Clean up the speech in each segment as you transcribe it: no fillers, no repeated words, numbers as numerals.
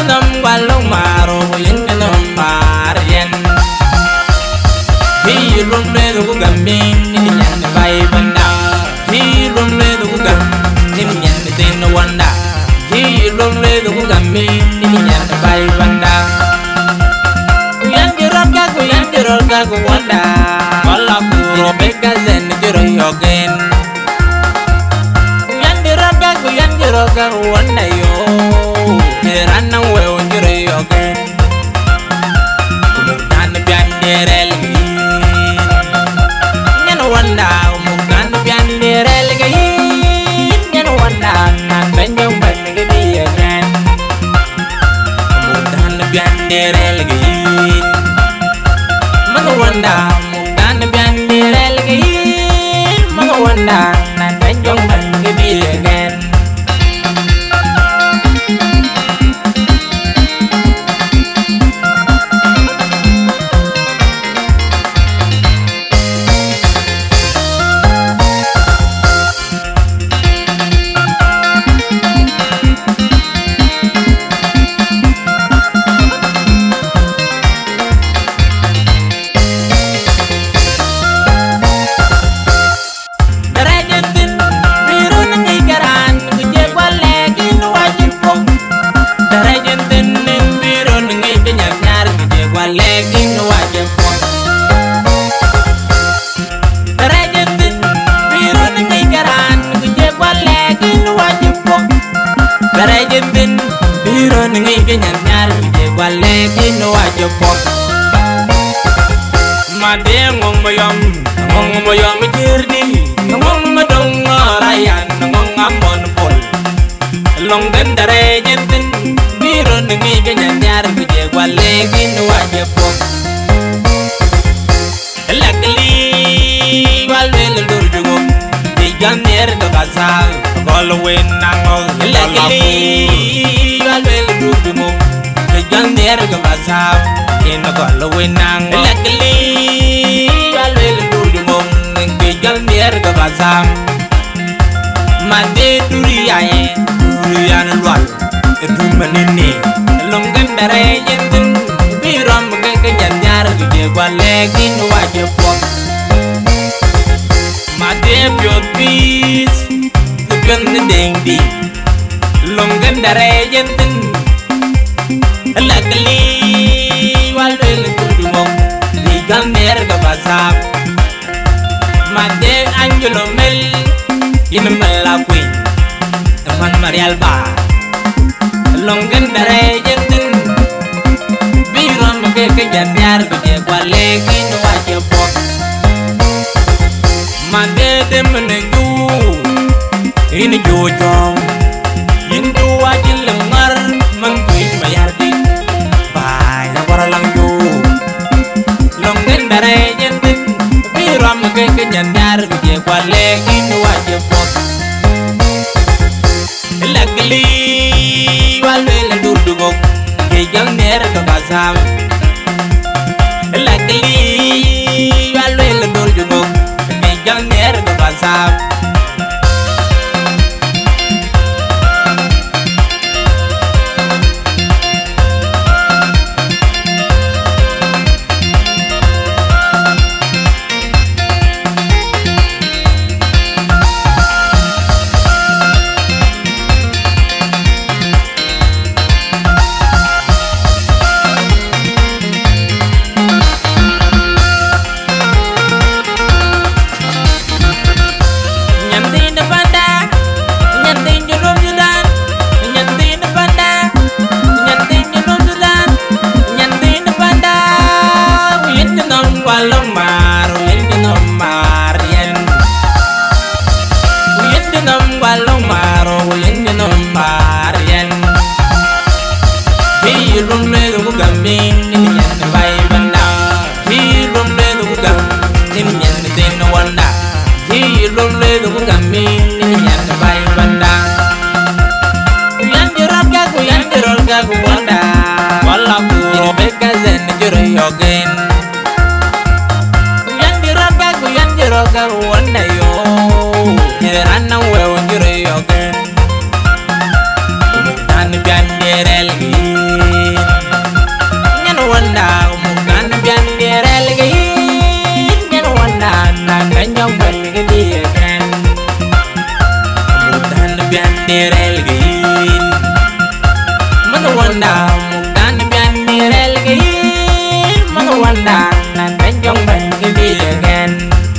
nam walong maro yende nam marien hi rum le du gambin ni nyan bai banda hi rum le du gam ni nyan tin wanda hi rum le du gambin ni nyan bai banda yan jiroga ku wanda wala ku robeka zen jiro yogen yan jiroga wanda yo Rana we onjure yogen Mugan bianderel Nyan wanda mugan bianderel Nyan wanda nan benjong benege diyen Mugan bianderel Mga wanda mugan bianderel Mga wanda nan benjong benege diyen Ngong moyom Giir ni ngong madong rayan ngong amon pol long den dare jentin biro ngi ganyan yar bije wale gin waje pok lakli walwe lur jugo di ganyer do basal golwe nango lakli walwe lur jugo di ganyer do basal in golwe nango lakli walwe lur jugo gal mier ga bazam mande duriyan lwal du manini longan dare yentin biram ga nyanyar ge gwale gin waje pok made biot bis gan dengdi longan dare yentin lakli walwe du mo gal mier ga bazam Mande Angelo Mel in Malawi, the man Marial Bar. Longan dare yentin, biram ke janyar ke wale kin waje pok. Mande dem nengu in jojong, in do waje lengar mangkuin mayardi. Bai na waralang jo. Longan dare yentin. Ram ke nyanyar ke wale kin waje pok lakli walwe la durdugo ke jang ner to basam lakli walwe la durdugo ke jang ner to basam Rana we onjure yogen Dan bian derel wanda mudan bian mirel gay mga wanda nan benjong ben gibi again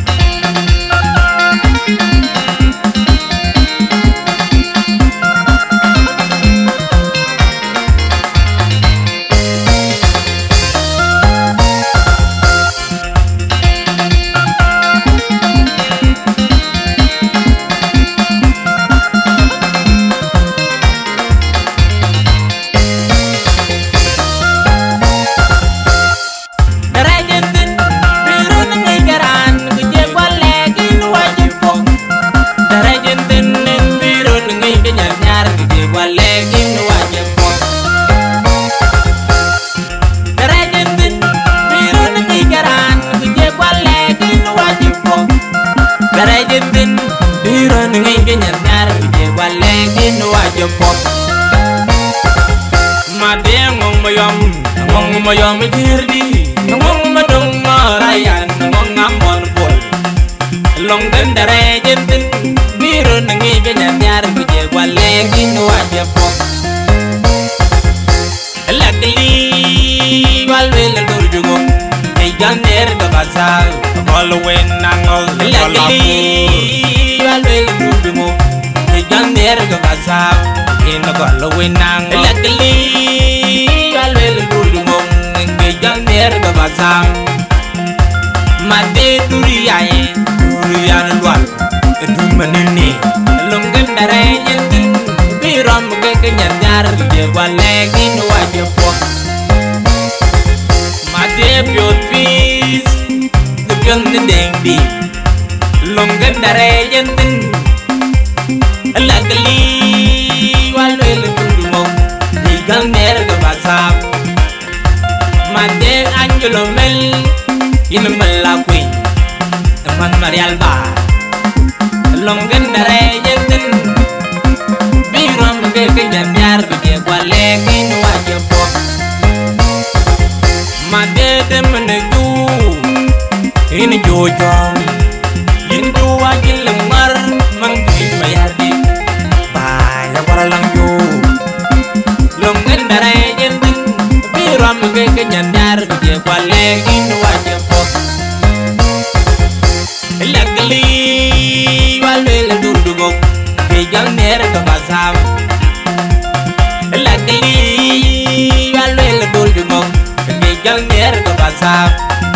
Mayom Giir di ngong madong marayan ngong ngamon bol long den dare jentin biro nangi benyan yar bije wale gino aja pop lakli walwe la durjugo e jander ga basal followen nangol lakli walwe la durjugo e jander ga basal in the following nang lakli walwe la durjugo Jander ga basam made duriyaye duriyan dwal du manini longen dare yentin biram ge kenyar ge wale gin waje pok made piot pis de pion de dendi longen dare yentin lagli walwe le dundumo jander ga basam Made Angelo Mel in Malawi, the man Marial Bar, Longan Dare Yentin, Biram Baking and Yard with your leg in Wajapop. Made them in the do in Jojo, into Wajilamar, Monkey Mayardi, by the Paralango, Longan Dare Yentin. Ram ke kenyar je wale in waje pop lagli wale le durdugo ke jander ga basam lagli wale le durdugo ke jander ga basam